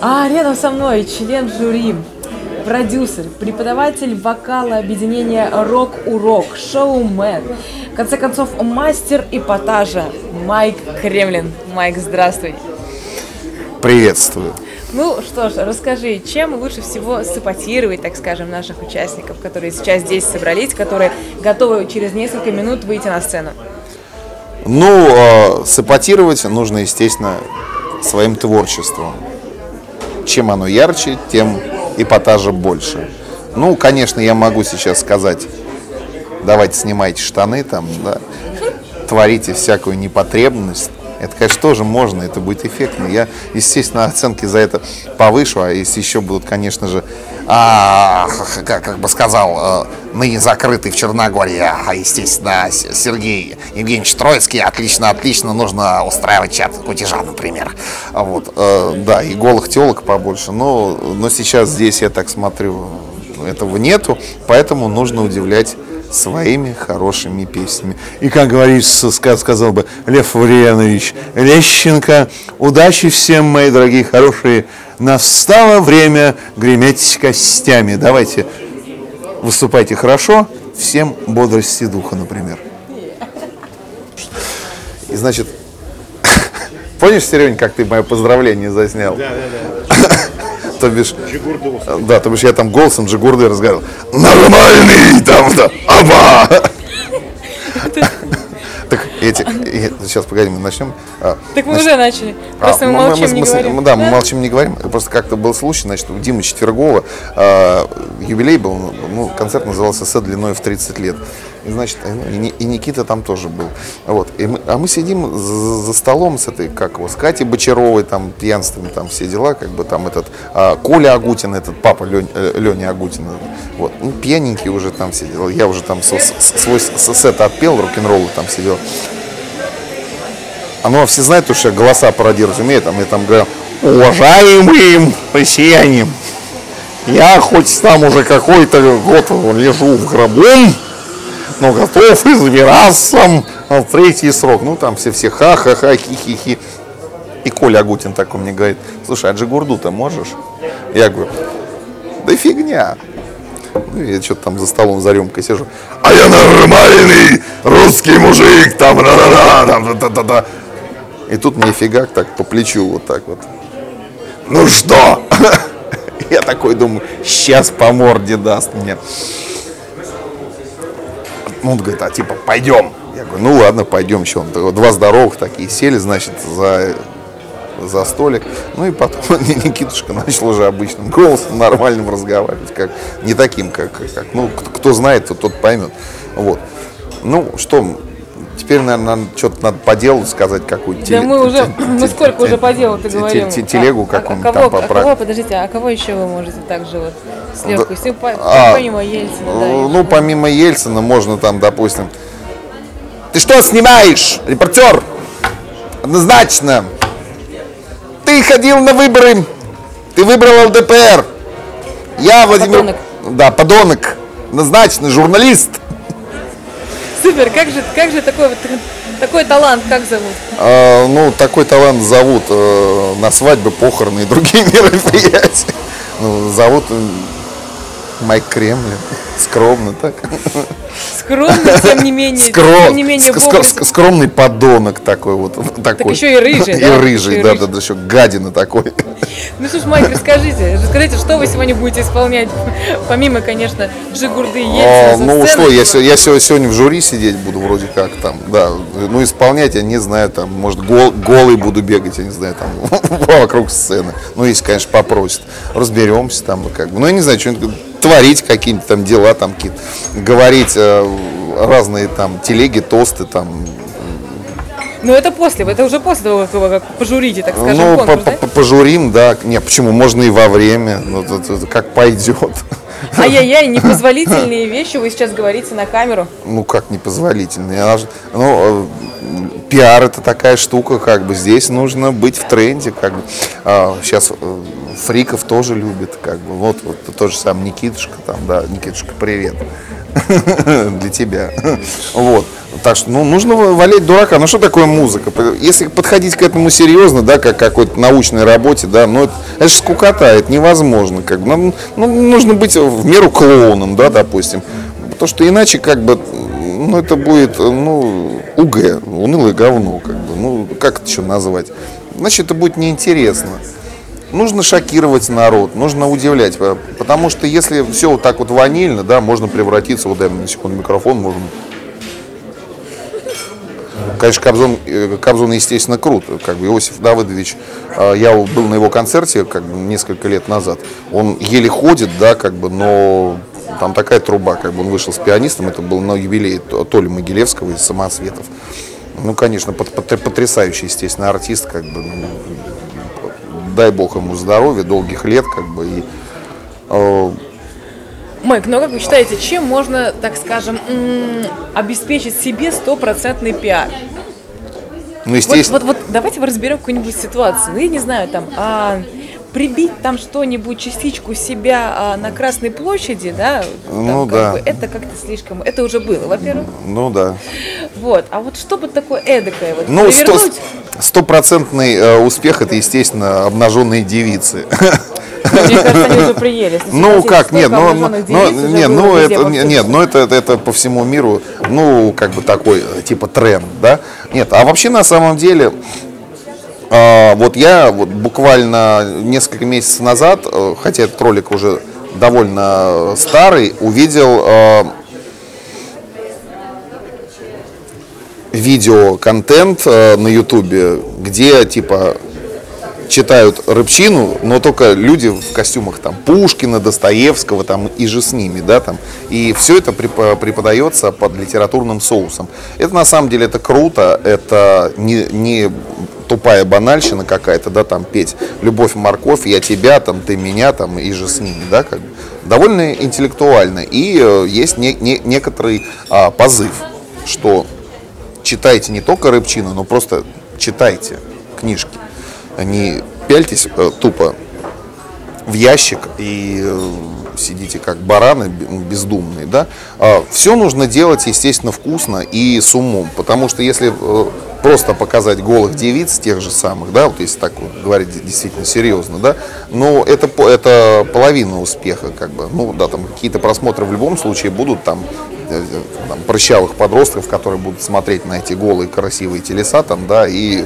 А рядом со мной член жюри, продюсер, преподаватель вокала объединения «Рок-урок», шоумен, в конце концов, мастер эпатажа Майк Кремлин. Майк, здравствуй. Приветствую. Ну что ж, расскажи, чем лучше всего сыпатировать, так скажем, наших участников, которые сейчас здесь собрались, которые готовы через несколько минут выйти на сцену? Ну, сыпатировать нужно, естественно, своим творчеством. Чем оно ярче, тем эпатажа больше. Ну, конечно, я могу сейчас сказать, давайте снимайте штаны там, да, творите всякую непотребность. Это, конечно, тоже можно, это будет эффектно. Я, естественно, оценки за это повышу, а если еще будут, конечно же, как бы сказал, ныне закрытый в Черногории, естественно, Сергей Евгеньевич Троицкий, отлично, нужно устраивать чат кутежа, например. Вот, да, и голых телок побольше, но сейчас здесь, я так смотрю, этого нету, поэтому нужно удивлять своими хорошими песнями. И, как говорится, сказал бы Лев Валерьянович Лещенко, удачи всем, мои дорогие хорошие, настало время греметь костями. Давайте, выступайте хорошо, всем бодрости духа, например. И, значит, помнишь, Серёнь, как ты мое поздравление заснял? Да. То бишь, да, то бишь я там голосом Джигурды разговаривал. Нормальный там-то, аба! Так, сейчас, погоди, мы начнем. Так мы уже начали, просто мы молчим, не говорим. Да, мы молчим, не говорим. Просто как-то был случай, значит, у Димы Четвергова юбилей был, ну, концерт назывался «Сет длиной в 30 лет». И, значит, и Никита там тоже был. Вот. А мы сидим за столом с этой, как его, с Катей Бочаровой, там, пьянствами, там, все дела, как бы, там, этот, Коля Агутин, этот, папа Леня Агутина. Вот. Ну, пьяненький уже там сидел. Я уже там свой сет отпел, рок-н-ролл там сидел. Ну, а все знают, что я голоса пародировать умею, там, я там говорил: уважаемые россияне, я хоть там уже какой-то год лежу в гробу, но готов избираться в третий срок. Ну, там все ха-ха-ха, хи-хи-хи. И Коля Агутин такой мне говорит: слушай, а Джигурду-то можешь? Я говорю: да фигня. Ну, я что-то там за столом за рюмкой сижу. А я нормальный русский мужик, там, да-да-да. И тут мне фигак так по плечу вот так вот. Ну что? Я такой думаю, сейчас по морде даст мне. Ну, он говорит: а типа пойдем. Я говорю: ну ладно, пойдем. Еще два здоровых такие сели, значит, за столик. Ну и потом Никитушка начал уже обычным голосом, нормальным разговаривать, как не таким, как ну, кто знает, тот поймет. Вот. Ну что, теперь, наверное, что-то надо по делу сказать, какую-то мы сколько уже по делу-то говорим. Телегу какую-нибудь там поправить. Подождите, а кого еще вы можете так же вот с легкостью, помимо Ельцина? Да, ну, помимо Ельцина можно там, допустим: ты что снимаешь, репортер? Однозначно. Ты ходил на выборы, ты выбрал ЛДПР. Я, Владимир... Подонок. Да, подонок. Однозначно, журналист. Супер, как же такой талант, как зовут? Ну, такой талант зовут на свадьбы, похороны и другие мероприятия. Ну, зовут Майк Кремлин. Скромно так. Скромно, тем не менее, скромный подонок такой вот. Так еще и рыжий, да? И рыжий, да, еще гадина такой. Ну что ж, Майк, расскажите, что вы сегодня будете исполнять, помимо, конечно, Джигурды и Ельцина. Ну что, я сегодня в жюри сидеть буду вроде как там, да. Ну, исполнять я не знаю, там, может, голый буду бегать, я не знаю, там, вокруг сцены. Ну, если, конечно, попросят. Разберемся там, как бы. Ну, я не знаю, что-нибудь творить, какие-нибудь там дела, там, какие-то, говорить разные там телеги, тосты, там. Ну, это уже после того, как пожурите, так скажем, ну, конкурс, да? Пожурим, да. Не, почему? Можно и во время, ну, как пойдет. Ай-яй-яй, непозволительные вещи вы сейчас говорите на камеру. Ну, как непозволительные? Ну, пиар — это такая штука, как бы здесь нужно быть в тренде, как бы. Сейчас фриков тоже любят, как бы. Вот тот же сам Никитушка, там, да, Никитушка, привет. Для тебя. Вот. Так что, ну, нужно валять дурака. Ну, что такое музыка? Если подходить к этому серьезно, да, как к какой-то научной работе, да, ну, это же скукота, это невозможно. Как бы. Ну, нужно быть в меру клоуном, да, допустим. Потому что иначе, как бы, ну, это будет, ну, УГ, унылое говно, как бы. Ну, как это еще назвать? Значит, это будет неинтересно. Нужно шокировать народ, нужно удивлять. Потому что если все вот так вот ванильно, да, можно превратиться, вот дай мне на секунду микрофон, можно... Конечно, Кобзон, естественно, круто. Как бы Иосиф Давыдович, я был на его концерте как бы несколько лет назад. Он еле ходит, да, как бы, но там такая труба, как бы он вышел с пианистом, это был на юбилее Толи Могилевского из «Самоцветов». Ну, конечно, потрясающий, естественно, артист, как бы, ну, дай бог ему здоровья, долгих лет, как бы, и... Майк, ну как вы считаете, чем можно, так скажем, обеспечить себе стопроцентный пиар? Ну, естественно. Вот давайте разберем какую-нибудь ситуацию. Ну, я не знаю, там, прибить там что-нибудь, частичку себя на Красной площади, да? Там, ну, да. Это как-то слишком... Это уже было, во-первых. Ну, да. Вот, а вот что бы такое эдакое? Вот, ну, стопроцентный успех, это, естественно, обнаженные девицы. Мне кажется, они уже приели. Ну как, нет, это по всему миру, ну, как бы такой, типа, тренд, да. Нет, а вообще, на самом деле, вот я вот буквально несколько месяцев назад, хотя этот ролик уже довольно старый, увидел видеоконтент на Ютубе, где, типа, читают рыбчину, но только люди в костюмах там Пушкина, Достоевского там и же с ними, да, там. И все это преподается под литературным соусом. Это на самом деле это круто, это не тупая банальщина какая-то, да, там петь «Любовь, морковь», «Я тебя», там, «Ты меня», там, и же с ними, да, как бы. Довольно интеллектуально. И есть некоторый позыв, что читайте не только рыбчину, но просто читайте книжки. Не пяльтесь тупо в ящик и сидите как бараны бездумные, да. Все нужно делать, естественно, вкусно и с умом, потому что если просто показать голых девиц, тех же самых, да, вот если так вот говорить действительно серьезно, да, но это половина успеха, как бы, ну, да, там какие-то просмотры в любом случае будут, там прыщавых подростков, которые будут смотреть на эти голые красивые телеса, там, да, и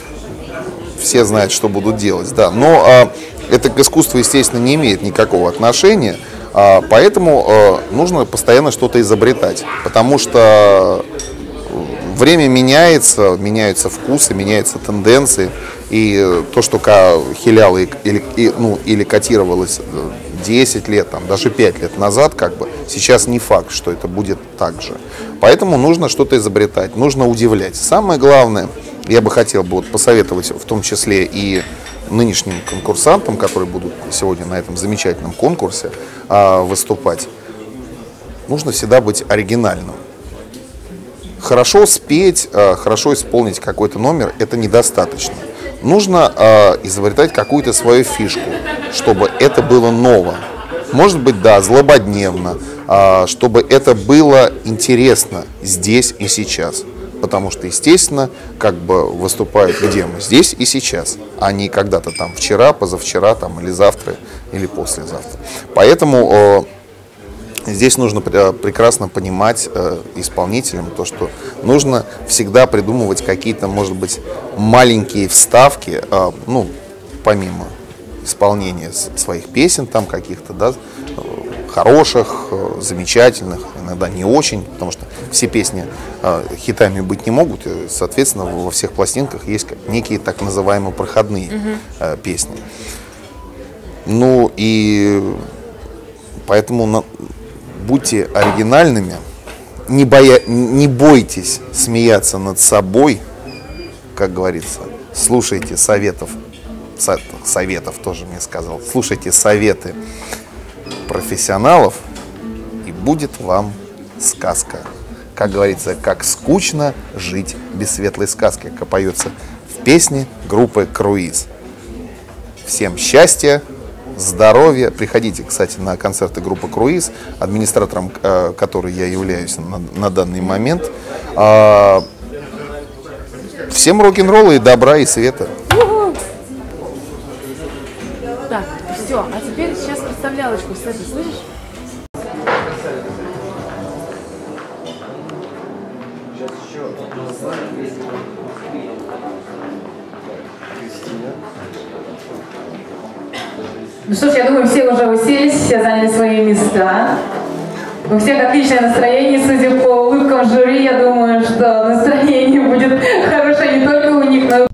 все знают, что будут делать, да. Но это к искусству, естественно, не имеет никакого отношения, поэтому нужно постоянно что-то изобретать, потому что время меняется, меняются вкусы, меняются тенденции, и то, что хиляло или котировалось 10 лет, там, даже 5 лет назад, как бы, сейчас не факт, что это будет так же. Поэтому нужно что-то изобретать, нужно удивлять. Самое главное, я бы хотел бы вот посоветовать в том числе и нынешним конкурсантам, которые будут сегодня на этом замечательном конкурсе выступать, нужно всегда быть оригинальным. Хорошо спеть, хорошо исполнить какой-то номер – это недостаточно. Нужно изобретать какую-то свою фишку, чтобы это было ново. Может быть, да, злободневно, чтобы это было интересно здесь и сейчас. Потому что, естественно, как бы выступают где мы? Здесь и сейчас, а не когда-то там вчера, позавчера, там, или завтра, или послезавтра. Поэтому здесь нужно прекрасно понимать исполнителям то, что нужно всегда придумывать какие-то, может быть, маленькие вставки, ну, помимо исполнения своих песен там каких-то, да, хороших, замечательных, иногда не очень, потому что все песни хитами быть не могут, и, соответственно, во всех пластинках есть некие так называемые проходные песни. Ну и поэтому будьте оригинальными, не бойтесь смеяться над собой, как говорится, слушайте советов тоже мне сказал, слушайте советы профессионалов, и будет вам сказка. Как говорится, как скучно жить без светлой сказки, как поется в песне группы «Круиз». Всем счастья, здоровья. Приходите, кстати, на концерты группы «Круиз», администратором которой я являюсь на данный момент. Всем рок-н-ролла и добра, и света. Так, все, а теперь сейчас представлялочку, кстати, слышишь? Ну что ж, я думаю, все уже уселись, все заняли свои места. У всех отличное настроение, судя по улыбкам жюри, я думаю, что настроение будет хорошее не только у них, но и